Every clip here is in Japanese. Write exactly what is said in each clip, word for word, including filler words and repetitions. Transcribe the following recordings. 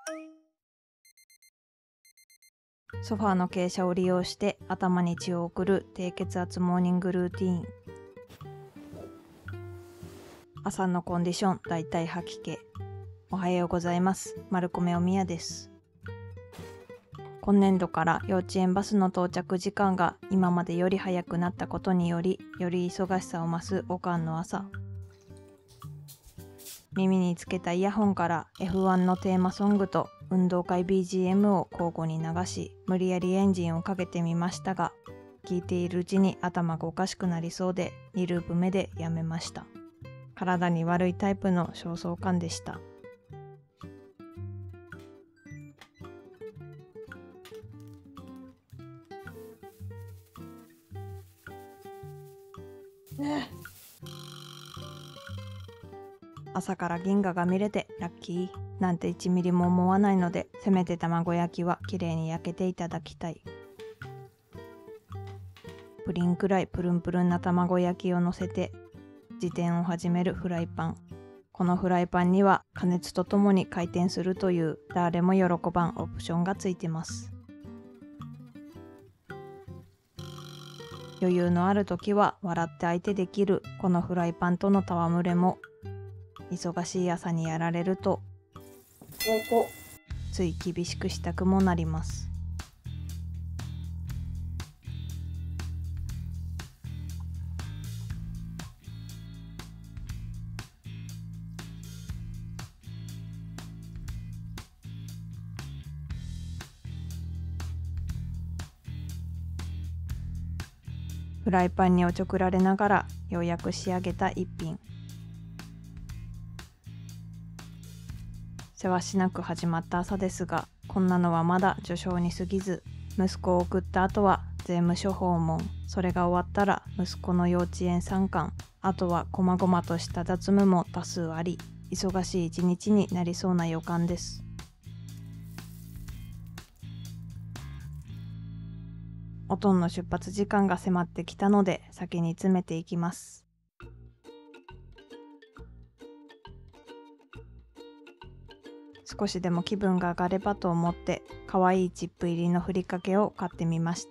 ソファーの傾斜を利用して頭に血を送る低血圧モーニングルーティーン。朝のコンディションだいたい吐き気。おはようございます。丸米おみやです。今年度から幼稚園バスの到着時間が今までより早くなったことにより、より忙しさを増すおかんの朝。耳につけたイヤホンから エフワン のテーマソングと運動会 ビージーエム を交互に流し、無理やりエンジンをかけてみましたが、聞いているうちに頭がおかしくなりそうでにループ目でやめました。体に悪いタイプの焦燥感でした。ね、朝から銀河が見れてラッキーなんていちミリも思わないので、せめて卵焼きはきれいに焼けていただきたい。プリンくらいプルンプルンな卵焼きを乗せて自転を始めるフライパン。このフライパンには加熱とともに回転するという誰も喜ばんオプションがついてます。余裕のある時は笑って相手できるこのフライパンとの戯れも、忙しい朝にやられるとつい厳しくしたくもなります。フライパンにおちょくられながらようやく仕上げた一品。せわしなく始まった朝ですが、こんなのはまだ序章に過ぎず、息子を送った後は税務署訪問、それが終わったら息子の幼稚園参観、あとはこまごまとした雑務も多数あり、忙しい一日になりそうな予感です。おとんの出発時間が迫ってきたので先に詰めていきます。少しでも気分が上がればと思って可愛いチップ入りのふりかけを買ってみました。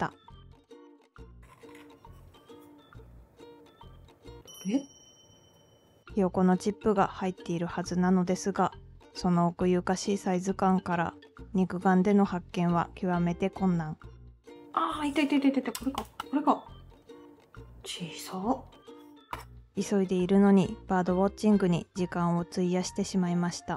え？ひよこのチップが入っているはずなのですが、その奥ゆかしいサイズ感から肉眼での発見は極めて困難。ああ、いたいたいたいた、これか、これか。小さ。急いでいるのにバードウォッチングに時間を費やしてしまいました。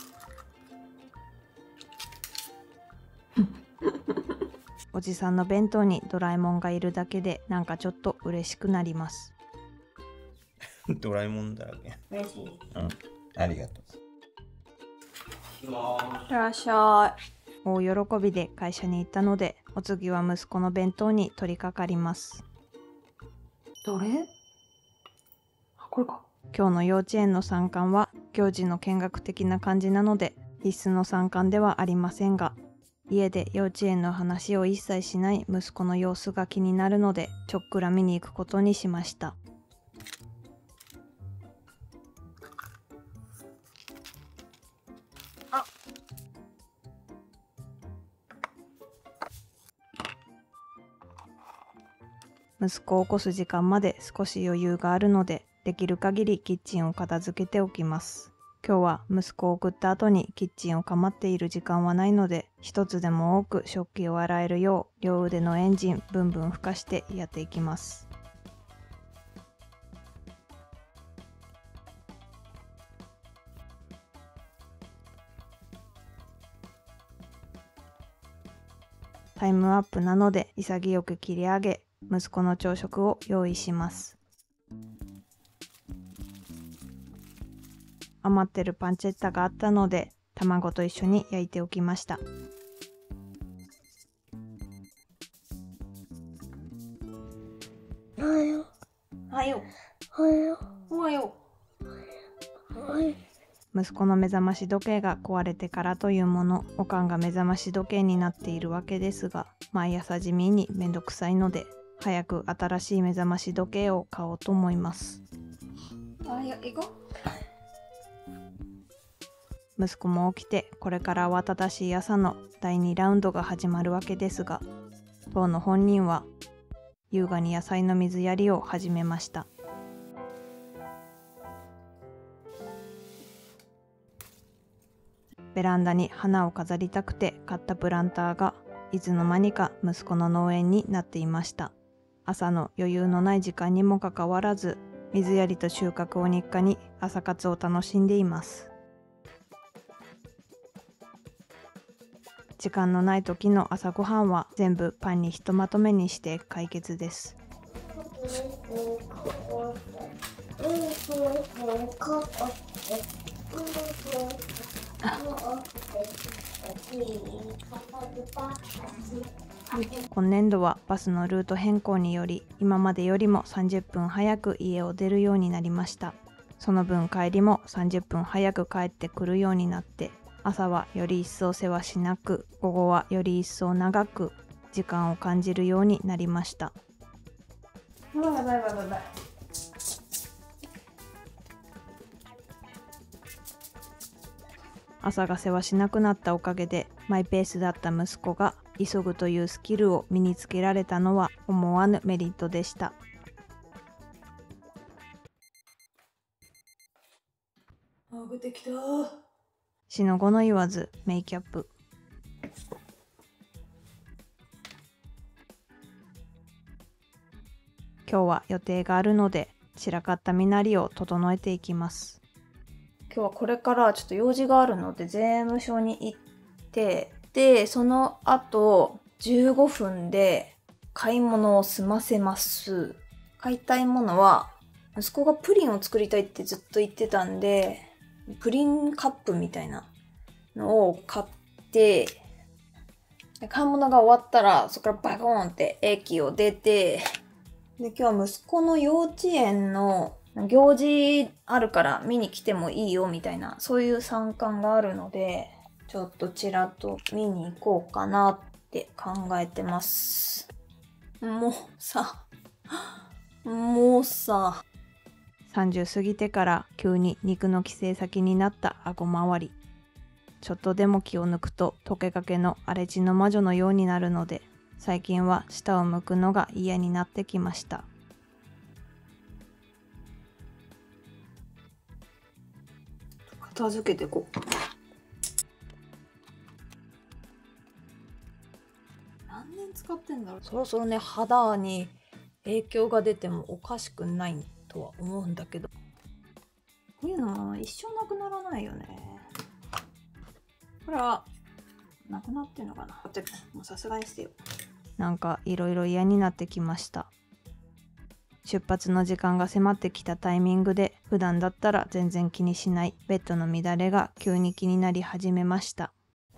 おじさんの弁当にドラえもんがいるだけでなんかちょっと嬉しくなります。 ドラえもんだらけ。 嬉しい。 うん、ありがとう。 いらっしゃい。大喜びで会社に行ったので、お次は息子の弁当に取り掛かります。どれ？あ、これか。今日の幼稚園の参観は行事の見学的な感じなので必須の参観ではありませんが、家で幼稚園の話を一切しない息子の様子が気になるのでちょっくら見に行くことにしました。あ、息子を起こす時間まで少し余裕があるので、できる限りキッチンを片付けておきます。今日は息子を送った後にキッチンを構っている時間はないので、一つでも多く食器を洗えるよう両腕のエンジンブンブン吹かしてやっていきます。タイムアップなので潔く切り上げ、息子の朝食を用意します。余ってるパンチェッタがあったので卵と一緒に焼いておきました。 おはよう。 おはよおはよう。おはよう。おはよう。 息子の目覚まし時計が壊れてからというもの、おかんが目覚まし時計になっているわけですが、毎朝地味にめんどくさいので、早く新しい目覚まし時計を買おうと思います。 おはよう、行こ息子も起きて、これから慌ただしい朝のだいにラウンドが始まるわけですが、当の本人は優雅に野菜の水やりを始めました。ベランダに花を飾りたくて買ったプランターがいつの間にか息子の農園になっていました。朝の余裕のない時間にもかかわらず、水やりと収穫を日課に朝活を楽しんでいます。時間のない時の朝ごはんは全部パンにひとまとめにして解決です。今年度はバスのルート変更により、今までよりもさんじゅっぷん早く家を出るようになりました。その分帰りもさんじゅっぷん早く帰ってくるようになって、朝はより一層世話しなく、午後はより一層長く時間を感じるようになりました。バイバイバイバイ。朝が世話しなくなったおかげで、マイペースだった息子が急ぐというスキルを身につけられたのは思わぬメリットでした。 あげてきた。 しのごの言わずメイキャップ。今日は予定があるので、散らかった身なりを整えていきます。 今日はこれからちょっと用事があるので税務署に行って、でその後じゅうごふんで買い物を済ませます。買いたいものは、息子がプリンを作りたいってずっと言ってたんで、プリンカップみたいなのを買って、買い物が終わったらそこからバコーンって駅を出て、で今日は息子の幼稚園の行事あるから見に来てもいいよみたいな、そういう参観があるので、ちょっとちらっと見に行こうかなって考えてます。もうさ、もうさ。 さんじゅう過ぎてから急に肉の帰省先になった顎周り。ちょっとでも気を抜くと溶けかけの荒れ地の魔女のようになるので、最近は下を向くのが嫌になってきました。 片付けてこう。何年使ってんだろう。そろそろね、肌に影響が出てもおかしくないとは思うんだけど、こういうのは一生なくならないよね。これはなくなってんのかな。もうさすがに捨てよう。 なんかいろいろ嫌になってきました。出発の時間が迫ってきたタイミングで、普段だったら全然気にしないベッドの乱れが急に気になり始めました。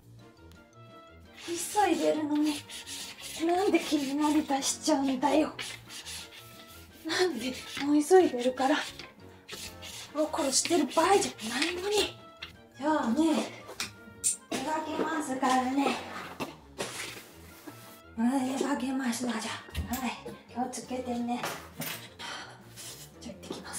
急いでるのになんで気になりだしちゃうんだよ。なんでもう急いでるからコロコロしてる場合じゃないのに。じゃあね、出かけますからね。出かけますわ。じゃあ、はい、気をつけてね。じゃあ行ってきます。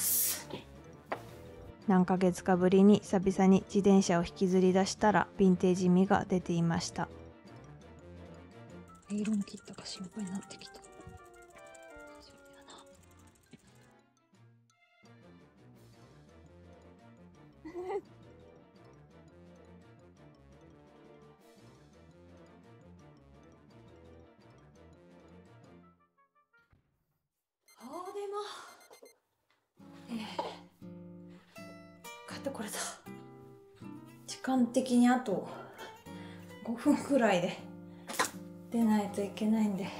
何ヶ月かぶりに久々に自転車を引きずり出したら、ヴィンテージ味が出ていました。 アイロン切ったか心配になってきた。帰ってこれた。時間的にあとごふんくらいで出ないといけないんで、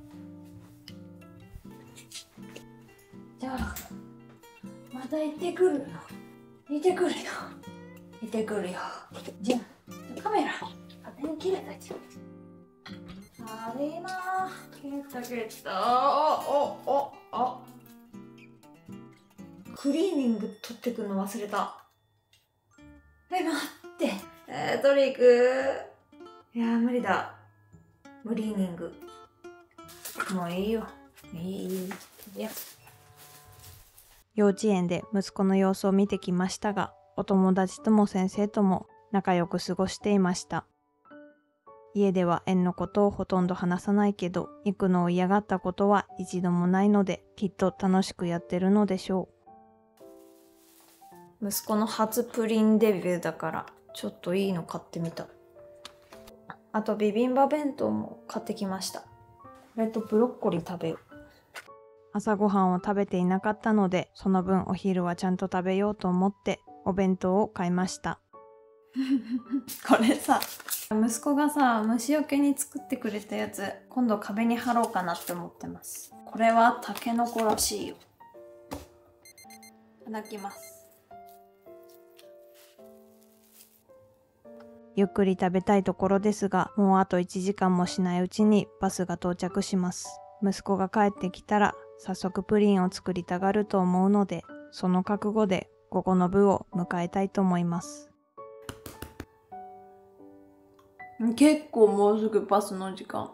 じゃあまた行ってくるよ。行ってくるよ。行ってくるよ。じゃあカメラ勝手に切れたじゃん。あれなー、切れた切れた。おおおお、クリーニング取ってくの忘れた。え、待って。えー、取り行く。いやー、無理だ。クリーニング。もういいよ。いい。いや。 幼稚園で息子の様子を見てきましたが、お友達とも先生とも仲良く過ごしていました。家では園のことをほとんど話さないけど、行くのを嫌がったことは一度もないので、きっと楽しくやってるのでしょう。息子の初プリンデビューだから、ちょっといいの買ってみた。あとビビンバ弁当も買ってきました。これとブロッコリー食べよう。 朝ごはんを食べていなかったので、その分お昼はちゃんと食べようと思ってお弁当を買いました。 これさ、息子がさ、虫除けに作ってくれたやつ、今度壁に貼ろうかなって思ってます。これはタケノコらしいよ。いただきます。 ゆっくり食べたいところですが、もうあといちじかんもしないうちにバスが到着します。息子が帰ってきたら早速プリンを作りたがると思うので、その覚悟で午後の部を迎えたいと思います。 結構もうすぐバスの時間。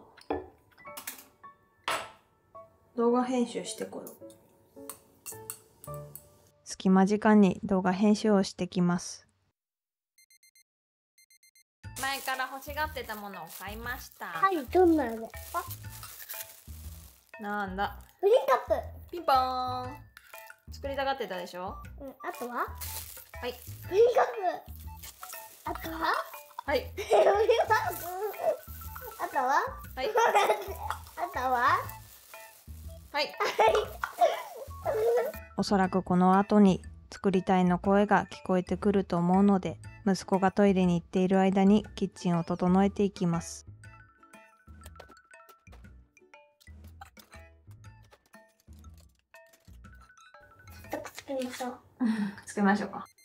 動画編集してこよう。 隙間時間に動画編集をしてきます。 前から欲しがってたものを買いました。 はい、どんなの？あ、 なんだ。 プリンカッピンポーン。作りたがってたでしょ。 プ。うん、あとは？ はい。 プリンカップ。あとは？ はい。 プリンカップ。あとは？ はい。 あとは？ はい。 おそらくこの後に作りたいの声が聞こえてくると思うので、息子がトイレに行っている間にキッチンを整えていきます。 作りましょう。 作りましょうか。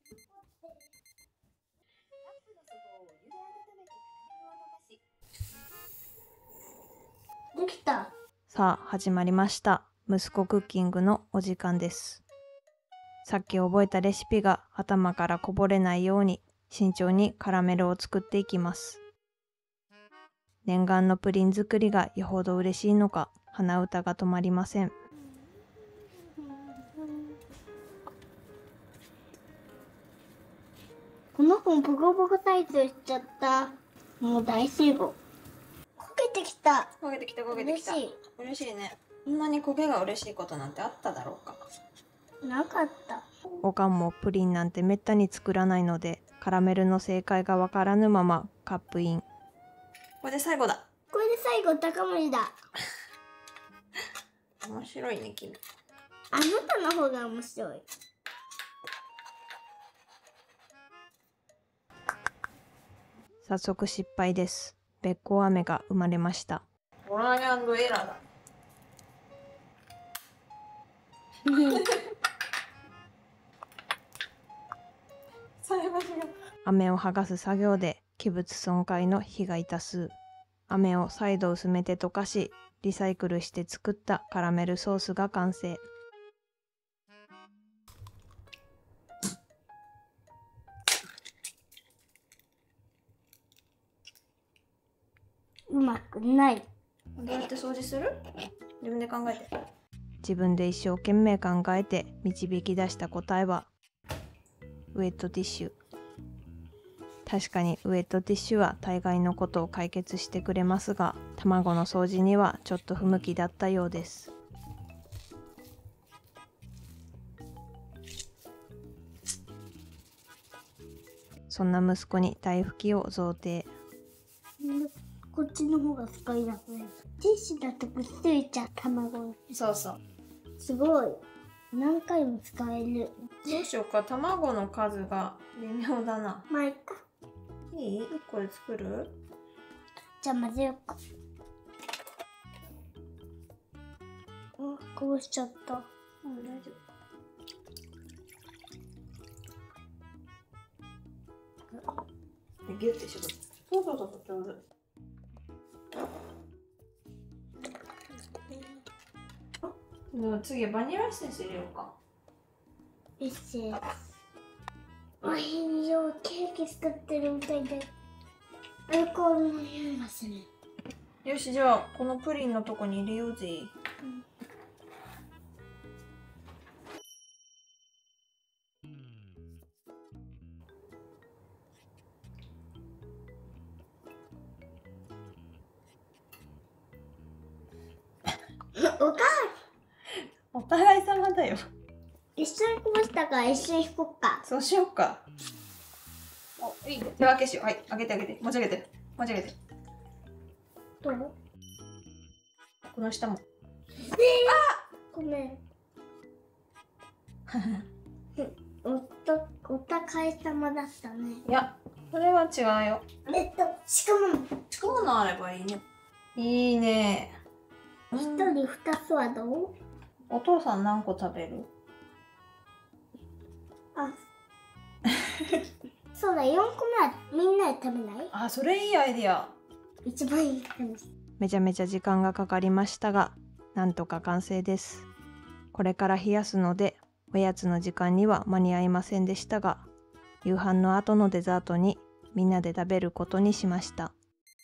できた。 さあ始まりました。息子クッキングのお時間です。さっき覚えたレシピが頭からこぼれないように慎重にカラメルを作っていきます。念願のプリン作りがよほど嬉しいのか、鼻歌が止まりません。 この本ボコボコ退治しちゃった。もう大成功。焦げてきた。 焦げてきた焦げてきた。 嬉しい。 嬉しいね。こんなに焦げが嬉しいことなんてあっただろうか。 なかった。 おかんもプリンなんてめったに作らないので、カラメルの正解がわからぬままカップイン。 これで最後だ。 これで最後高森だ。 面白いね君。 あなたの方が面白い。 早速失敗です。べっこう飴が生まれました。 トライアンドエラーだ。 飴を剥がす作業で器物損壊の被害多数。飴を再度薄めて溶かし、リサイクルして作ったカラメルソースが完成。 うまくない。 どうやって掃除する？自分で考えて。 自分で一生懸命考えて導き出した答えはウエットティッシュ。確かにウエットティッシュは大概のことを解決してくれますが、卵の掃除にはちょっと不向きだったようです。そんな息子に台拭きを贈呈。 こっちの方が使いやすい。ティッシュだとくっついちゃう卵。 そうそう。 すごい。何回も使える。 どうしようか。卵の数が微妙だな。 まあいっか。 いい？これ作る？ じゃあ混ぜようか。うん、こぼしちゃった。 うん、大丈夫。ギュッて絞る。そうそうそうそう、上手。でも次はバニラエッセンス入れようか。 エッセンス。おいしよ、ケーキ作ってるみたいでアルコールの匂いがする。 よし、じゃあこのプリンのとこに入れようぜ。うん、 おかお互い様だよ。 一緒にこぼしたから一緒に引こっか。 そうしようか。お、いい。手分けしよう。はい、上げて上げて。持ち上げて。持ち上げて。 どう？ この下も。 ごめん。おと、お互い様だったね。 いや、それは違うよ。 えっと、しかも、 近くのあればいいね。いいね。 一人二つはどう？ お父さん何個食べる？ あ、そうだ、よんこめはみんなで食べない？ あ、それいいアイディア。 一番いいかもしれない。 めちゃめちゃ時間がかかりましたが、なんとか完成です。これから冷やすので、おやつの時間には間に合いませんでしたが、夕飯の後のデザートにみんなで食べることにしました。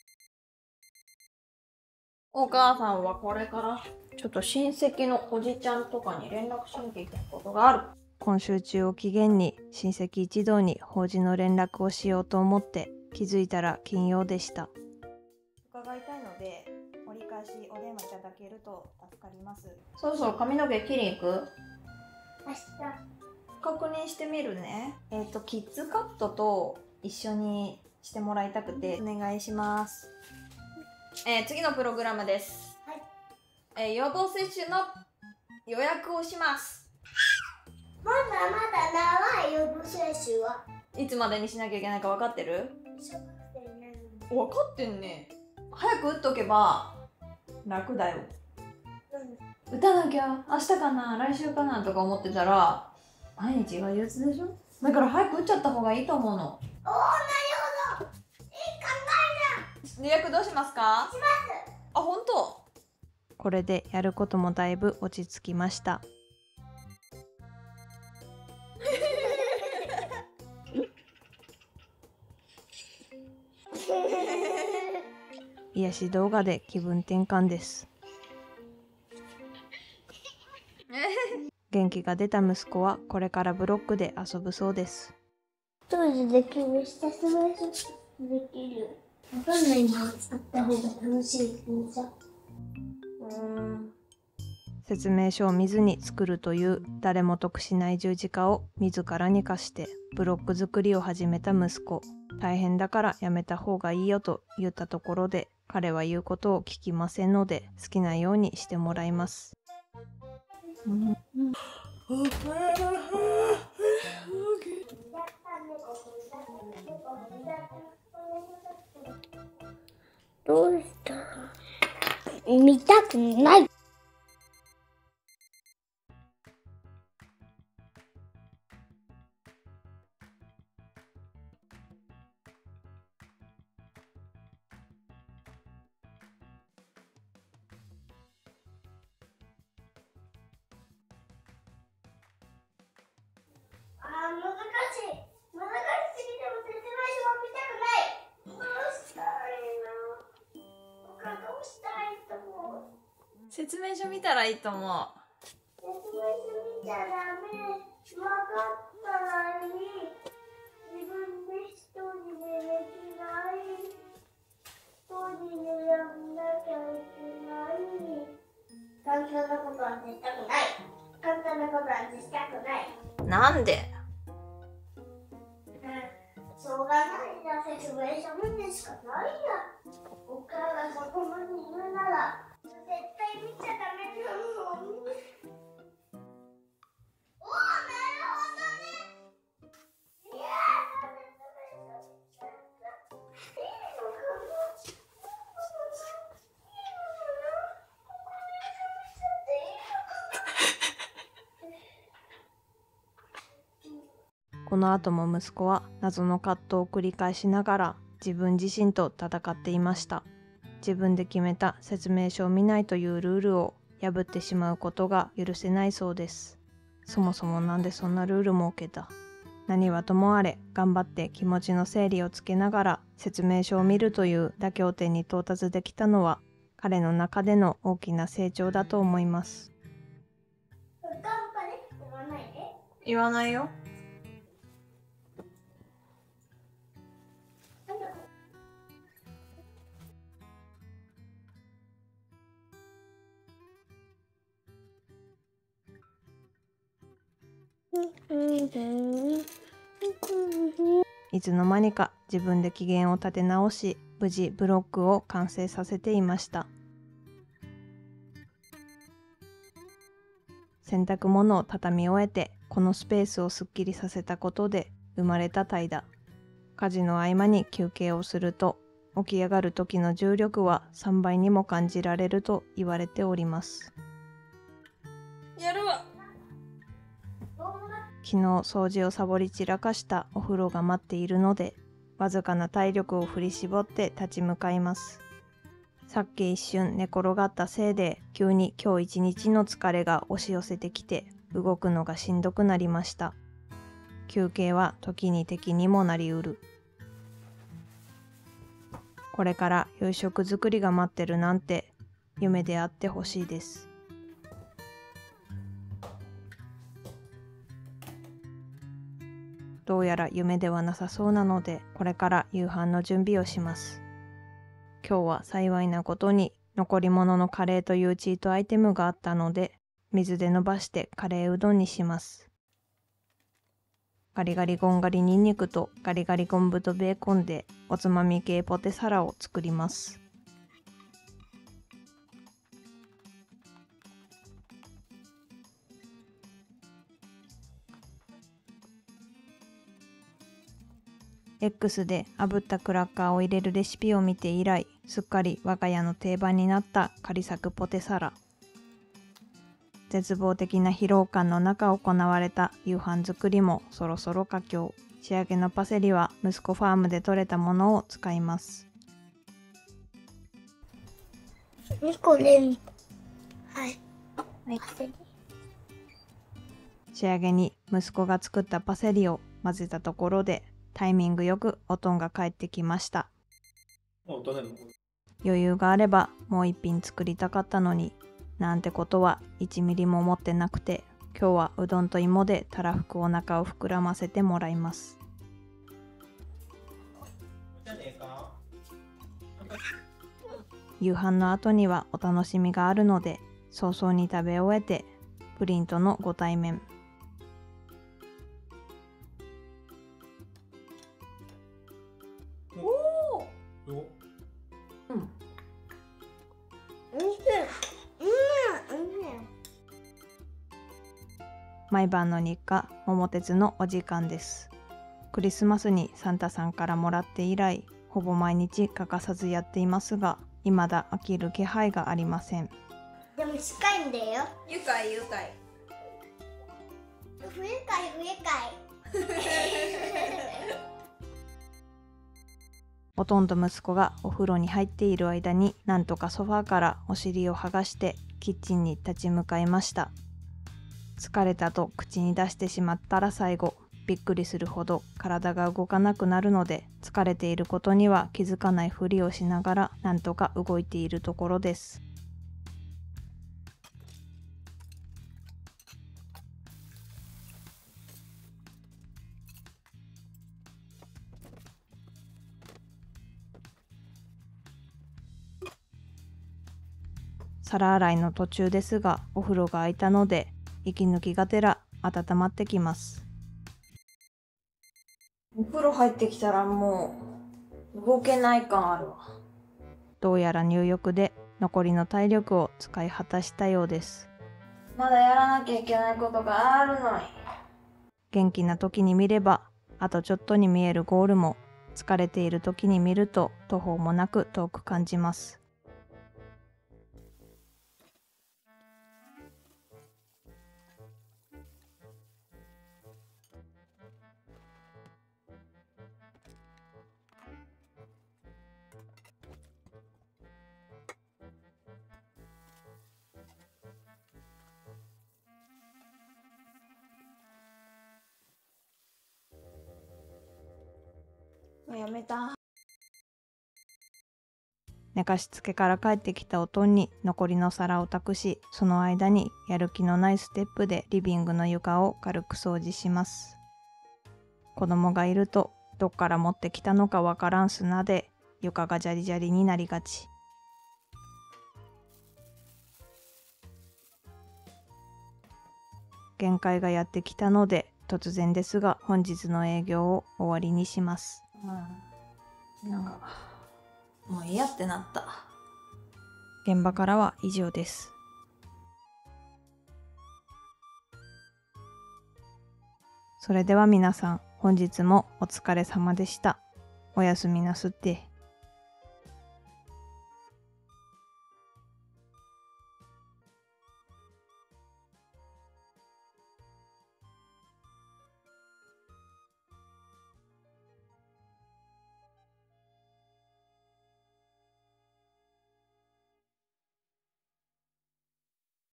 お母さんはこれからちょっと親戚のおじちゃんとかに連絡しなきゃいけないことがある。今週中を期限に親戚一同に法事の連絡をしようと思って、気づいたら金曜でした。伺いたいので折り返しお電話いただけると助かります。そろそろ髪の毛切りに行く？ 明日。 確認してみるね。えっとキッズカットと一緒にしてもらいたくてお願いします。えー、次のプログラムです。 はい。 えー、予防接種の予約をします。 まだまだ長いよ、接種は。 いつまでにしなきゃいけないか分かってる？ 小学生になるので。 分かってんね。早く打っとけば楽だよ。 うん。 打たなきゃ明日かな来週かなとか思ってたら毎日が憂鬱でしょ。だから早く打っちゃった方がいいと思うの。 おー、なるほど。いい考えだ。 予約どうしますか？ します。 あ、本当？これでやることもだいぶ落ち着きました。癒し動画で気分転換です。元気が出た息子はこれからブロックで遊ぶそうです。 一人でできる、ひたすらできる。わかんないのを使った方が楽しいんじゃ。 説明書を見ずに作るという誰も得しない十字架を自らに課してブロック作りを始めた息子。大変だからやめた方がいいよと言ったところで彼は言うことを聞きませんので好きなようにしてもらいます。 どうした見たくない。あー、難しい。難しすぎても説明書は見たくない。どうしたらいいの？僕はどうしたらいいと思う？ 説明書見たらいいと思う。 説明書見ちゃダメ。分かったらいい。自分で一人でできない。一人でやんなきゃいけない。簡単なことは絶対したくない。簡単なことは絶対したくない。 なんで？ しょうがないな、説明書見てしかないや。お母がそこまで言うなら絶対見ちゃダメなの。おー、なるほどね。いやー、説明書見ちゃった。いいのかな？いいのかな？ここで見ちゃっていいのかな？ この後も息子は謎の葛藤を繰り返しながら自分自身と戦っていました。自分で決めた説明書を見ないというルールを破ってしまうことが許せないそうです。そもそもなんでそんなルール設けた？何はともあれ頑張って気持ちの整理をつけながら説明書を見るという妥協点に到達できたのは彼の中での大きな成長だと思います。 頑張れって言わないで。 言わないよ。 いつの間にか自分で機嫌を立て直し、無事ブロックを完成させていました。洗濯物を畳み終えて、このスペースをすっきりさせたことで生まれた怠惰。家事の合間に休憩をすると、起き上がる時の重力はさんばいにも感じられると言われております。 やるわ。 昨日掃除をサボり散らかしたお風呂が待っているので、わずかな体力を振り絞って立ち向かいます。さっき一瞬寝転がったせいで、急に今日一日の疲れが押し寄せてきて、動くのがしんどくなりました。休憩は時に敵にもなりうる。これから夕食作りが待ってるなんて夢であってほしいです。どうやら夢ではなさそうなので、これから夕飯の準備をします。今日は幸いなことに残り物のカレーというチートアイテムがあったので、水で伸ばしてカレーうどんにします。ガリガリゴンガリニンニクとガリガリ昆布とベーコンでおつまみ系ポテサラを作ります。X で炙ったクラッカーを入れるレシピを見て以来、すっかり我が家の定番になった仮作ポテサラ。絶望的な疲労感の中行われた夕飯作りもそろそろ佳境。仕上げのパセリは息子ファームで採れたものを使います。 にこね。はい。はい。 仕上げに息子が作ったパセリを混ぜたところで、タイミングよくおとんが帰ってきました。余裕があればもう一品作りたかったのに、なんてことはいちミリも思ってなくて、今日はうどんと芋でたらふくお腹を膨らませてもらいます。夕飯の後にはお楽しみがあるので、早々に食べ終えてプリンとのご対面。 おお。 うん。 うん。うん。 毎晩の日課、桃鉄のお時間です。クリスマスにサンタさんからもらって以来、ほぼ毎日欠かさずやっていますが、未だ飽きる気配がありません。 でも近いんだよ。 愉快愉快。 不愉快不愉快。 おとんと息子がお風呂に入っている間に、なんとかソファーからお尻を剥がしてキッチンに立ち向かいました。疲れたと口に出してしまったら最後、びっくりするほど体が動かなくなるので、疲れていることには気づかないふりをしながらなんとか動いているところです。皿洗いの途中ですが、お風呂が空いたので息抜きがてら温まってきます。 お風呂入ってきたらもう動けない感あるわ。 どうやら入浴で残りの体力を使い果たしたようです。 まだやらなきゃいけないことがあるのに。 元気な時に見ればあとちょっとに見えるゴールも、疲れている時に見ると途方もなく遠く感じます。 やめた。 寝かしつけから帰ってきたおとんに残りの皿を託し、その間にやる気のないステップでリビングの床を軽く掃除します。子供がいるとどっから持ってきたのかわからん砂で床がジャリジャリになりがち。限界がやってきたので突然ですが本日の営業を終わりにします。 うん、なんかもう嫌ってなった。 現場からは以上です。それでは皆さん、本日もお疲れ様でした。おやすみなすって。